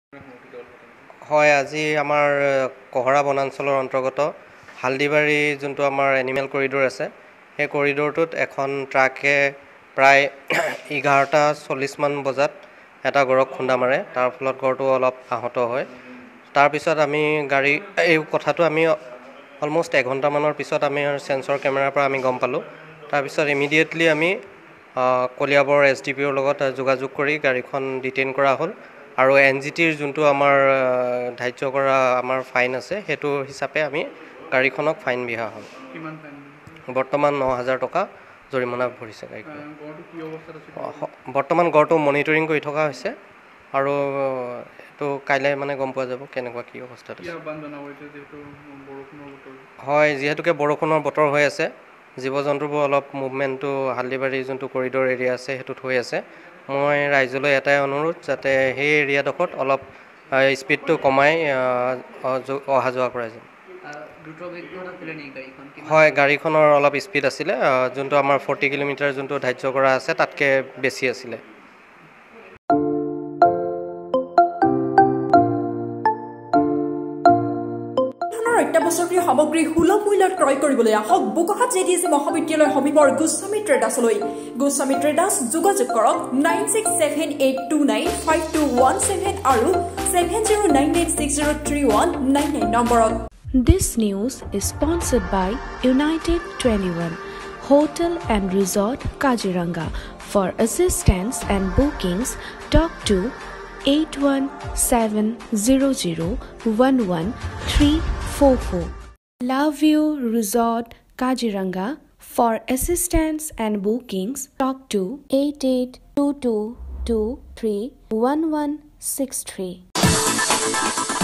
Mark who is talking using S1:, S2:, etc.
S1: হয় আজি আমাৰ কহৰা বনাঞ্চলৰ অন্তৰ্গত হালদিবাৰী যোনটো আমাৰ এনিমেল কৰিডৰ আছে সেই কৰিডৰটোত এখন ট্ৰাকে প্ৰায় 11:40 মান বজাত এটা গড়ক খুন্দা মাৰে তাৰ ফলত গড়টো অলপ আহত হয় তাৰ পিছত আমি এই কথাটো আমি অলমোষ্ট 1 ঘণ্টামানৰ পিছত আমি সেন্সৰ কেমেৰাৰ পৰা আমি গম পালোঁ তাৰ পিছত ইমিডিয়েটলি আমি কলিয়াবৰ SDPOৰ লগত যোগাযোগ কৰি গাড়ীখন ডিটেইন কৰা হ'ল আৰু NGTৰ যোনটো আমাৰ ধাৰ্য কৰা আমাৰ ফাইন আছে সেইটো হিচাপে আমি গাড়ীখনক ফাইন বিহা হ'ল
S2: কিমান ফাইন
S1: বৰ্তমান 9000 টকা জৰিমনা ভৰিছে গাড়ীখন বৰ্তমান গড়টো মনিটৰিং কৰি থকা হৈছে আৰু এটো কাইলৈ মানে গম পোৱা যাব কেনেকুৱা কি অৱস্থাত আছে হয় যেহেতুকে বৰষুণৰ বতৰ হৈ আছে জীৱ-জন্তুবোৰ অলপ মুভমেন্টটো হালদিবাৰী যোনটো কৰিডৰ এৰিয়া আছে হেতুত হৈ আছে মই ৰাইজলৈ এটাই অনুৰোধ যাতে সেই এৰিয়াডোখৰত অলপ স্পীডটো কমাই অহা যোৱা কৰা যায় হয় গাড়ীখনৰ অলপ স্পীড আছিলে যোনটো আমাৰ 40 কিলোমিটাৰ যোনটো ধাৰ্য কৰা আছে তাতকে বেছি আছিলে
S3: অত্যাৱশ্যকীয় সামগ্ৰী সুলভ মূল্যত ক্ৰয় কৰিবলৈ আহক বোকাখাত JDC মহাবিদ্যালয় সমীপৰ গোস্বামী ট্ৰেডাৰ্ছলৈ গোস্বামী ট্ৰেডাৰ্ছ যোগাযোগ কৰক 9678295217 আৰু 7099603199 নম্বৰত
S4: This news is sponsored by United 21 Hotel and Resort Kaziranga. For assistance and bookings, talk to 8170011344. Love You Resort Kaziranga. For assistance and bookings, talk to 8822231163.